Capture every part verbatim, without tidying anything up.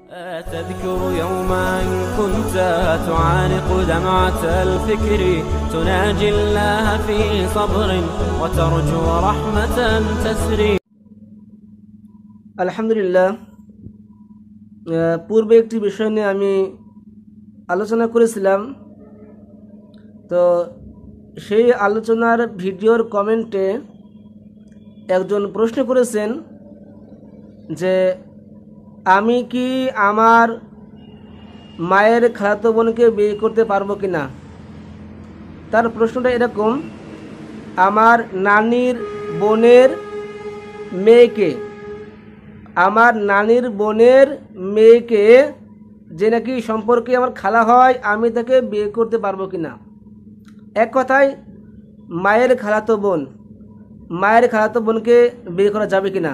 تذكر يوما كنت تعانق دمعة الفكر تناجي الله في صبر وترجو رحمة تسري। আলহামদুলিল্লাহ, পূর্বে একটি বিষয় নিয়ে আমি আলোচনা করেছিলাম। তো সেই আলোচনার ভিডিওর কমেন্টে একজন প্রশ্ন করেছেন যে আমি কি আমার মায়ের খালাতো বোনকে বিয়ে করতে পারবো কি না। তার প্রশ্নটা এরকম, আমার নানির বোনের মেয়েকে আমার নানির বোনের মেয়েকে যে নাকি সম্পর্কে আমার খালা হয়, আমি তাকে বিয়ে করতে পারবো কি না। এক কথায় মায়ের খালাতো বোন মায়ের খালাতো বোনকে বিয়ে করা যাবে কি না।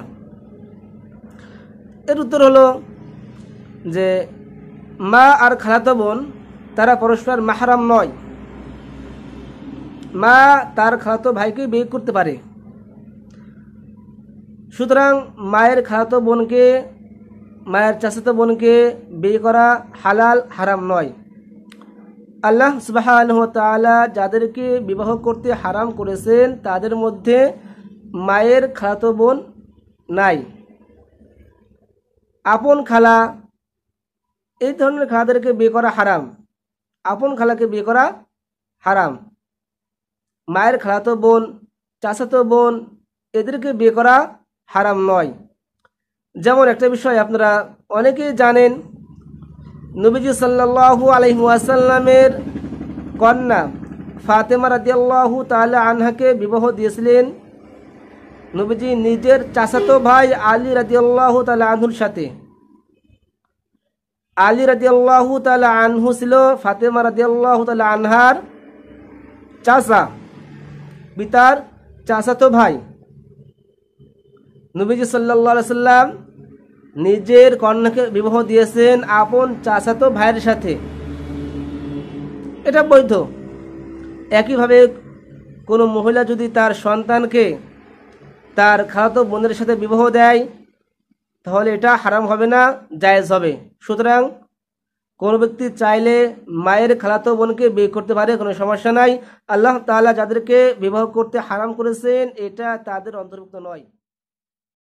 এর উত্তর হলো যে মা আর খালাতো বোন তারা পরস্পর মাহরাম নয়। মা তার খালাতো ভাইকে বিয়ে করতে পারে, সুতরাং মায়ের খালাতো বোনকে মায়ের চাচাতো বোনকে বিয়ে করা হালাল হারাম নয়। আল্লাহ সুবহানাহু ওয়া তাআলা যাদেরকে বিবাহ করতে হারাম করেছেন তাদের মধ্যে মায়ের খালাতো বোন নাই। আপন খালা, এই ধরনের খালাদেরকে বিয়ে করা হারাম। আপন খালাকে বিয়ে করা হারাম। মায়ের খালাতো বোন, চাচাতো বোন এদেরকে বিয়ে করা হারাম নয়। যেমন একটা বিষয় আপনারা অনেকেই জানেন, নবীজি সাল্লাল্লাহু আলাইহি ওয়াসাল্লামের কন্যা ফাতেমা রাদিয়াল্লাহু তাআলা আনহাকে বিবাহ দিয়েছিলেন নবীজি নিজের চাচাতো ভাই আলী রাদিয়াল্লাহু তাআলা আনহুর সাথে। আলী রাদিয়াল্লাহু তাআলা আনহু ছিল ফাতেমা রাদিয়াল্লাহু তাআলা আনহার চাচা, পিতার চাচাতো ভাই। নবীজি সাল্লাল্লাহু আলাইহি সাল্লাম নিজের কন্যাকে বিবাহ দিয়েছেন আপন চাচাতো ভাইয়ের সাথে, এটা বৈধ। একইভাবে কোনো মহিলা যদি তার সন্তানকে তার খালাতো বোনের সাথে বিবাহ দেয় তাহলে এটা হারাম হবে না, জায়েজ হবে। সুতরাং কোনো ব্যক্তি চাইলে মায়ের খালাতো বোনকে বিয়ে করতে পারে, কোনো সমস্যা নাই। আল্লাহ তাআলা যাদেরকে বিবাহ করতে হারাম করেছেন এটা তাদের অন্তর্ভুক্ত নয়।